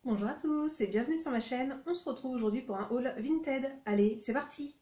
Bonjour à tous et bienvenue sur ma chaîne. On se retrouve aujourd'hui pour un haul Vinted. Allez, c'est parti!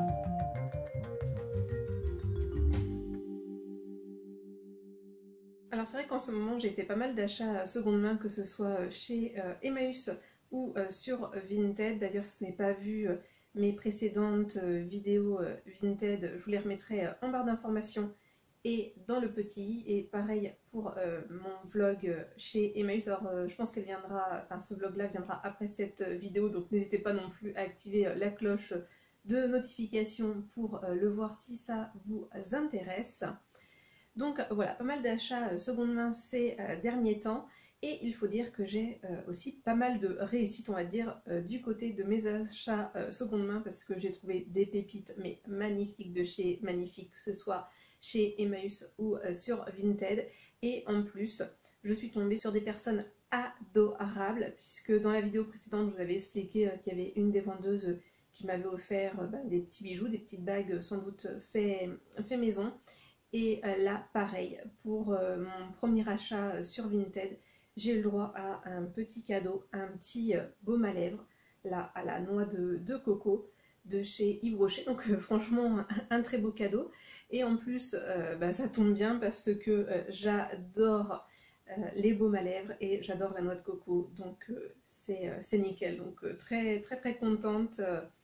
Alors c'est vrai qu'en ce moment j'ai fait pas mal d'achats seconde main, que ce soit chez Emmaüs ou sur Vinted. D'ailleurs si vous n'avez pas vu mes précédentes vidéos Vinted, je vous les remettrai en barre d'informations et dans le petit i. Et pareil pour mon vlog chez Emmaüs. Alors je pense qu'elle viendra, enfin ce vlog là viendra après cette vidéo, donc n'hésitez pas non plus à activer la cloche de notification pour le voir si ça vous intéresse. Donc voilà, pas mal d'achats seconde main ces derniers temps, et il faut dire que j'ai aussi pas mal de réussite, on va dire, du côté de mes achats seconde main, parce que j'ai trouvé des pépites mais magnifiques de chez Magnifique, que ce soit chez Emmaüs ou sur Vinted. Et en plus, je suis tombée sur des personnes adorables, puisque dans la vidéo précédente, je vous avais expliqué qu'il y avait une des vendeuses qui m'avait offert des petits bijoux, des petites bagues sans doute fait maison. Et là, pareil, pour mon premier achat sur Vinted, j'ai eu le droit à un petit cadeau, un petit baume à lèvres, là, à la noix de coco de chez Yves Rocher. Donc franchement, un très beau cadeau. Et en plus, ça tombe bien parce que j'adore les baumes à lèvres et j'adore la noix de coco. Donc c'est nickel. Donc très très très contente.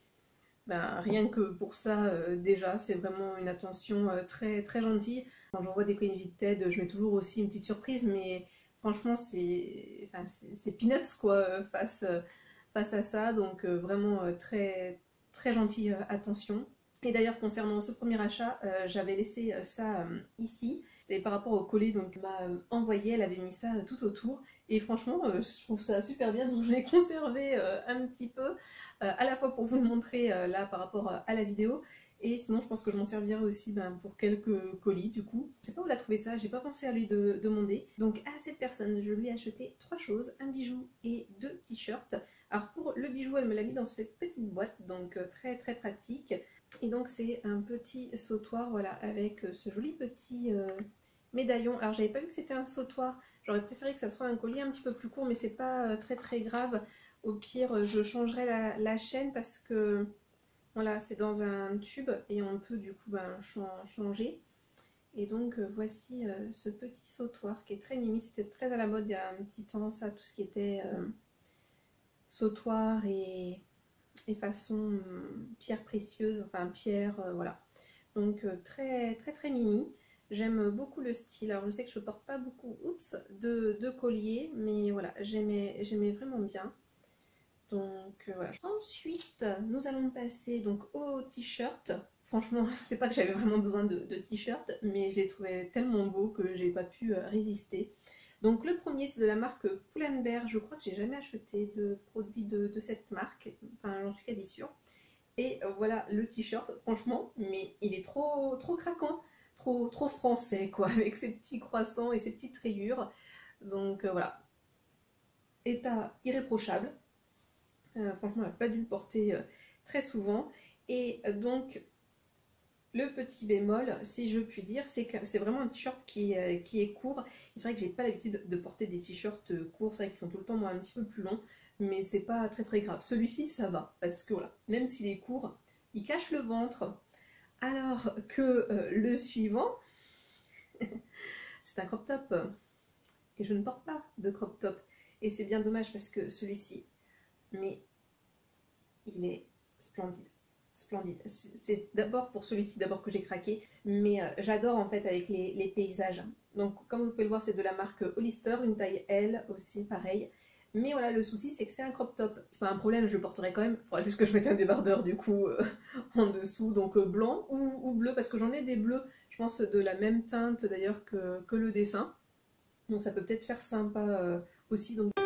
Rien que pour ça, déjà, c'est vraiment une attention très très gentille. Quand j'envoie des colis Vinted, je mets toujours aussi une petite surprise, mais franchement, c'est peanuts quoi face à ça. Donc vraiment très très gentille attention. Et d'ailleurs, concernant ce premier achat, j'avais laissé ça ici. C'est par rapport au colis, donc elle m'a envoyé, elle avait mis ça tout autour. Et franchement, je trouve ça super bien, donc je l'ai conservé un petit peu, à la fois pour vous le montrer là par rapport à la vidéo, et sinon je pense que je m'en servirai aussi pour quelques colis du coup. Je sais pas où elle a trouvé ça, j'ai pas pensé à lui demander. Donc à cette personne, je lui ai acheté 3 choses, un bijou et 2 t-shirts. Alors pour le bijou, elle me l'a mis dans cette petite boîte, donc très très pratique. Et donc c'est un petit sautoir, voilà, avec ce joli petit médaillon. Alors j'avais pas vu que c'était un sautoir, j'aurais préféré que ça soit un collier un petit peu plus court, mais c'est pas très très grave. Au pire, je changerai la chaîne parce que voilà, c'est dans un tube et on peut du coup changer. Et donc voici ce petit sautoir qui est très mimi. C'était très à la mode il y a un petit temps, ça, tout ce qui était sautoir et façon pierre précieuse, enfin pierre, voilà. Donc très très très mimi. J'aime beaucoup le style. Alors je sais que je porte pas beaucoup de collier, mais voilà, j'aimais vraiment bien. Donc voilà. Ensuite, nous allons passer donc au t-shirt. Franchement, c'est pas que j'avais vraiment besoin de t-shirt, mais j'ai trouvé tellement beau que j'ai pas pu résister. Donc le premier, c'est de la marque Pull&Bear. Je crois que j'ai jamais acheté de produit de cette marque, enfin j'en suis quasi sûre. Et voilà le t-shirt, franchement, mais il est trop trop craquant, trop français quoi, avec ses petits croissants et ses petites rayures. Donc voilà, état irréprochable. Franchement, elle n'a pas dû le porter très souvent. Et donc, le petit bémol, si je puis dire, c'est que c'est vraiment un t-shirt qui est court. C'est vrai que j'ai pas l'habitude de porter des t-shirts courts, c'est vrai qu'ils sont tout le temps un petit peu plus longs, mais c'est pas très très grave. Celui-ci, ça va, parce que voilà, même s'il est court, il cache le ventre. Alors que le suivant, c'est un crop top. Et je ne porte pas de crop top. Et c'est bien dommage parce que celui-ci, mais il est splendide, splendide. C'est d'abord pour celui-ci d'abord que j'ai craqué, mais j'adore en fait avec les paysages. Donc comme vous pouvez le voir, c'est de la marque Hollister, une taille L aussi, pareil. Mais voilà, le souci c'est que c'est un crop top. C'est pas un problème, je le porterai quand même. Il faudra juste que je mette un débardeur du coup en dessous, donc blanc ou bleu, parce que j'en ai des bleus, je pense de la même teinte d'ailleurs que le dessin. Donc ça peut peut-être faire sympa aussi. Donc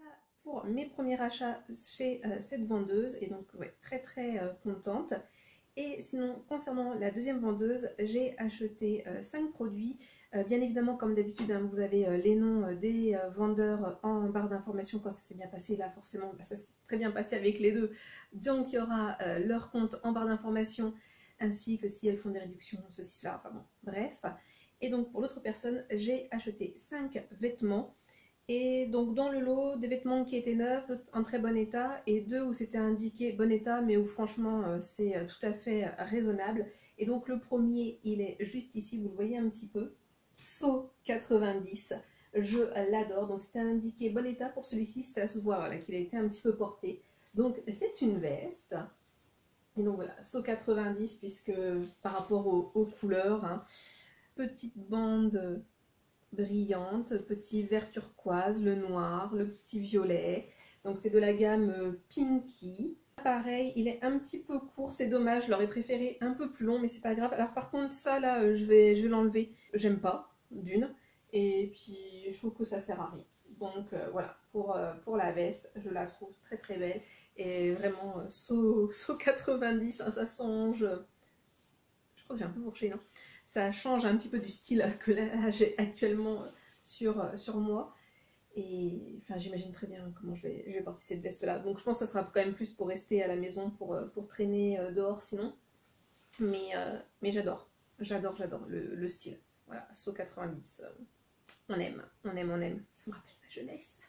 mes premiers achats chez cette vendeuse, et donc ouais, très très contente. Et sinon, concernant la deuxième vendeuse, j'ai acheté 5 produits. Bien évidemment, comme d'habitude, hein, vous avez les noms des vendeurs en barre d'information quand ça s'est bien passé. Là, forcément, ça s'est très bien passé avec les deux. Donc, il y aura leur compte en barre d'information, ainsi que si elles font des réductions, ceci, cela, enfin bon, bref. Et donc, pour l'autre personne, j'ai acheté 5 vêtements. Et donc dans le lot, des vêtements qui étaient neufs, d'autres en très bon état, et 2 où c'était indiqué bon état, mais où franchement c'est tout à fait raisonnable. Et donc le premier, il est juste ici, vous le voyez un petit peu, So 90, je l'adore. Donc c'était indiqué bon état pour celui-ci, ça se voit voilà, qu'il a été un petit peu porté. Donc c'est une veste, et donc voilà, So 90, puisque par rapport aux couleurs, hein, petite bande brillante, petit vert turquoise, le noir, le petit violet. Donc c'est de la gamme Pinky. Pareil, il est un petit peu court, c'est dommage, je l'aurais préféré un peu plus long, mais c'est pas grave. Alors par contre, ça là, je vais l'enlever. J'aime pas, d'une. Et puis je trouve que ça sert à rien. Donc voilà, pour la veste, je la trouve très très belle. Et vraiment, So 90, hein, ça change. Je crois que j'ai un peu fourché, non? Ça change un petit peu du style que là j'ai actuellement sur moi. Et enfin, j'imagine très bien comment je vais porter cette veste là. Donc je pense que ça sera quand même plus pour rester à la maison, pour traîner dehors sinon. Mais j'adore, j'adore le style. Voilà, So 90. On aime, on aime, on aime. Ça me rappelle ma jeunesse.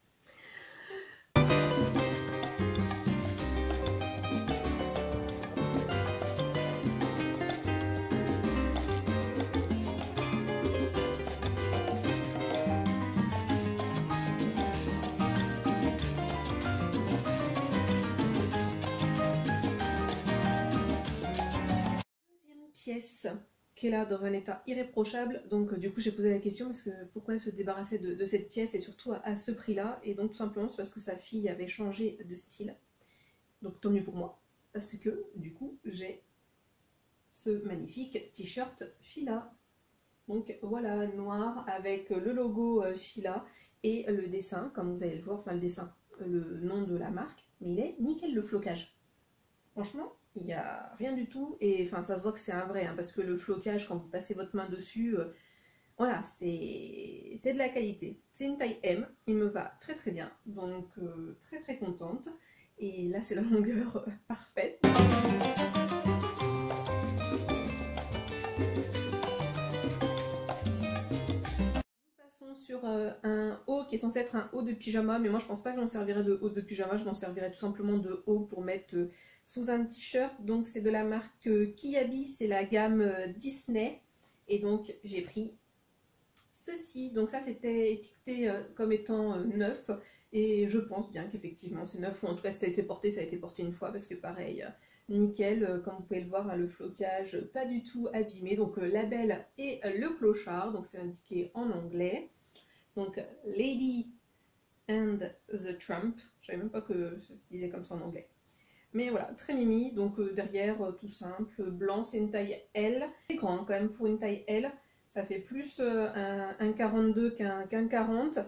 Pièce qui est là dans un état irréprochable, donc du coup j'ai posé la question parce que pourquoi se débarrasser de cette pièce et surtout à ce prix là, et donc tout simplement c'est parce que sa fille avait changé de style, donc tant mieux pour moi, parce que du coup j'ai ce magnifique t-shirt Fila, donc voilà, noir avec le logo Fila et le dessin, comme vous allez le voir, enfin le dessin, le nom de la marque, mais il est nickel le flocage, franchement. Il n'y a rien du tout, et enfin ça se voit que c'est un vrai, hein, parce que le flocage, quand vous passez votre main dessus, voilà, c'est de la qualité. C'est une taille M, il me va très très bien, donc très très contente. Et là c'est la longueur parfaite. Sur un haut qui est censé être un haut de pyjama, mais moi je pense pas que j'en servirais de haut de pyjama, je m'en servirais tout simplement de haut pour mettre sous un t-shirt. Donc c'est de la marque Kiabi, c'est la gamme Disney, et donc j'ai pris ceci. Donc ça c'était étiqueté comme étant neuf, et je pense bien qu'effectivement c'est neuf, ou en tout cas ça a été porté une fois, parce que pareil, nickel, comme vous pouvez le voir, hein, le flocage pas du tout abîmé, donc label et le clochard, donc c'est indiqué en anglais. Donc Lady and the Trump, je savais même pas que ça se disait comme ça en anglais. Mais voilà, très mimi, donc derrière tout simple, blanc, c'est une taille L. C'est grand quand même pour une taille L, ça fait plus un 42 qu'un 40.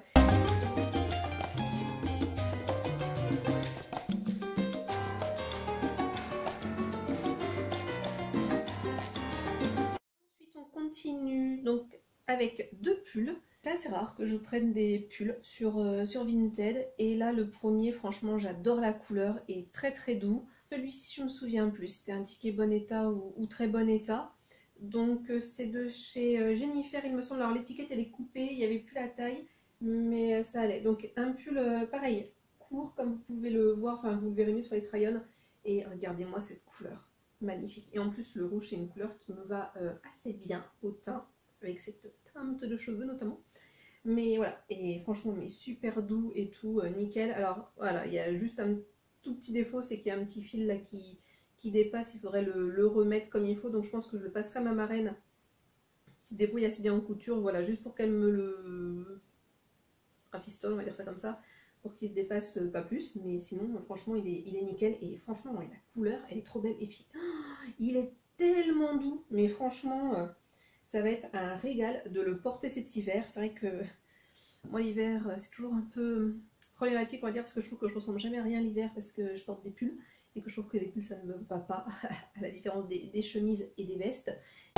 Ensuite on continue donc avec 2 pulls. C'est assez rare que je prenne des pulls sur Vinted, et là le premier, franchement j'adore la couleur, et très très doux. Celui-ci je me souviens plus, c'était indiqué bon état ou très bon état. Donc c'est de chez Jennifer il me semble. Alors l'étiquette elle est coupée, il n'y avait plus la taille, mais ça allait. Donc un pull pareil, court comme vous pouvez le voir, enfin vous le verrez mieux sur les try-on. Et regardez-moi cette couleur, magnifique. Et en plus le rouge c'est une couleur qui me va assez bien au teint, avec cette teinte de cheveux notamment. Mais voilà, et franchement, mais super doux et tout, nickel. Alors voilà, il y a juste un tout petit défaut, c'est qu'il y a un petit fil là qui dépasse, il faudrait le remettre comme il faut. Donc je pense que je le passerai à ma marraine, qui se débrouille assez bien en couture, voilà, juste pour qu'elle me le rafistole, on va dire ça comme ça, pour qu'il se dépasse pas plus. Mais sinon, franchement, il est nickel. Et franchement, ouais, la couleur, elle est trop belle. Et puis, il est tellement doux, mais franchement... ça va être un régal de le porter cet hiver. C'est vrai que moi l'hiver c'est toujours un peu problématique, on va dire, parce que je trouve que je ressemble jamais à rien l'hiver parce que je porte des pulls. et que je trouve que les pulls ça ne me va pas, à la différence des chemises et des vestes.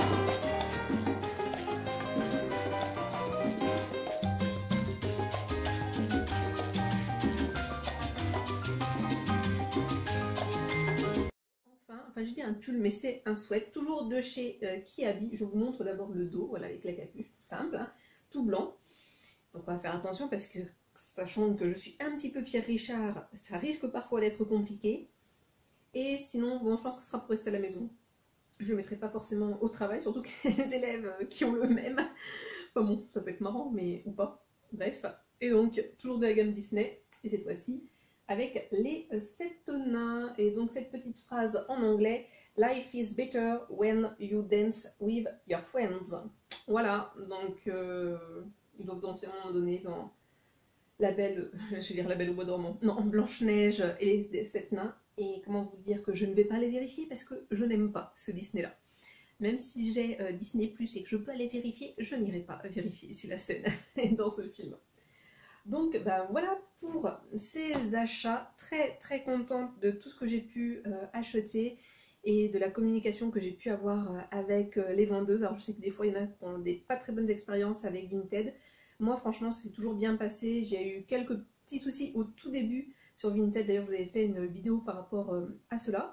Enfin je dis un pull mais c'est un sweat, toujours de chez Kiabi. Je vous montre d'abord le dos, voilà, avec la capuche, tout simple, hein, tout blanc. Donc on va faire attention parce que, sachant que je suis un petit peu Pierre Richard, ça risque parfois d'être compliqué. Et sinon, bon, je pense que ce sera pour rester à la maison. Je ne le mettrai pas forcément au travail, surtout que les élèves qui ont le même. Enfin bon, ça peut être marrant, mais ou pas. Bref. Et donc, toujours de la gamme Disney, et cette fois-ci, avec les 7 nains. Et donc, cette petite phrase en anglais, Life is better when you dance with your friends. Voilà, donc ils doivent danser à un moment donné dans la belle, je vais dire la belle au bois dormant, non, Blanche-Neige et les 7 nains. Et comment vous dire que je ne vais pas les vérifier parce que je n'aime pas ce Disney-là. Même si j'ai Disney Plus et que je peux aller vérifier, je n'irai pas vérifier si la scène est dans ce film. Donc bah, voilà pour ces achats. Très très contente de tout ce que j'ai pu acheter et de la communication que j'ai pu avoir avec les vendeuses. Alors je sais que des fois il y en a qui ont des pas très bonnes expériences avec Vinted. Moi franchement c'est toujours bien passé. J'ai eu quelques petits soucis au tout début sur Vinted. D'ailleurs je vous avais fait une vidéo par rapport à cela.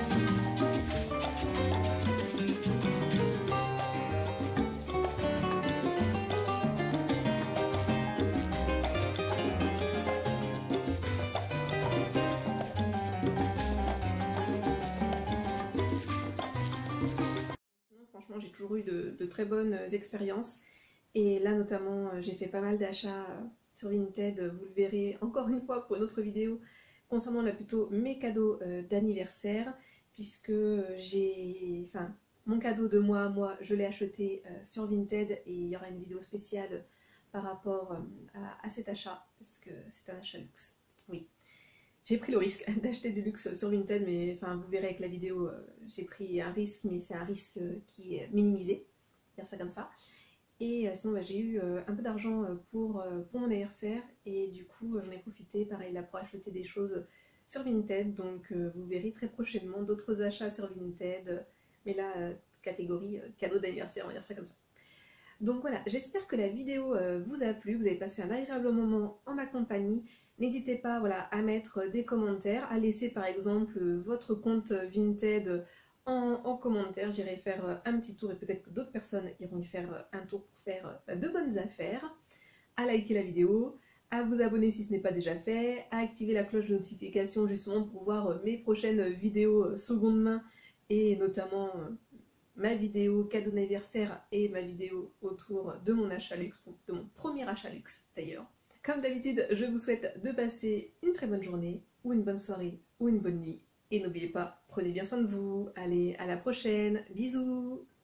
Franchement, j'ai toujours eu de très bonnes expériences. Et là, notamment, j'ai fait pas mal d'achats sur Vinted. Vous le verrez encore une fois pour une autre vidéo concernant là plutôt mes cadeaux d'anniversaire. Puisque enfin, mon cadeau de moi à moi, je l'ai acheté sur Vinted. Et il y aura une vidéo spéciale par rapport à cet achat. Parce que c'est un achat luxe. Oui. J'ai pris le risque d'acheter du luxe sur Vinted, mais enfin, vous verrez avec la vidéo, j'ai pris un risque, mais c'est un risque qui est minimisé, dire ça comme ça. Et sinon, bah, j'ai eu un peu d'argent pour mon anniversaire, et du coup, j'en ai profité, pareil, là, pour acheter des choses sur Vinted. Donc, vous verrez très prochainement d'autres achats sur Vinted, mais là, catégorie cadeau d'anniversaire, on va dire ça comme ça. Donc voilà, j'espère que la vidéo vous a plu, vous avez passé un agréable moment en ma compagnie. N'hésitez pas, voilà, à mettre des commentaires, à laisser par exemple votre compte Vinted en commentaire. J'irai faire un petit tour et peut-être que d'autres personnes iront y faire un tour pour faire de bonnes affaires. À liker la vidéo, à vous abonner si ce n'est pas déjà fait, à activer la cloche de notification justement pour voir mes prochaines vidéos seconde main et notamment ma vidéo cadeau d'anniversaire et ma vidéo autour de mon achat luxe, de mon premier achat luxe d'ailleurs. Comme d'habitude, je vous souhaite de passer une très bonne journée, ou une bonne soirée, ou une bonne nuit. Et n'oubliez pas, prenez bien soin de vous. Allez, à la prochaine. Bisous!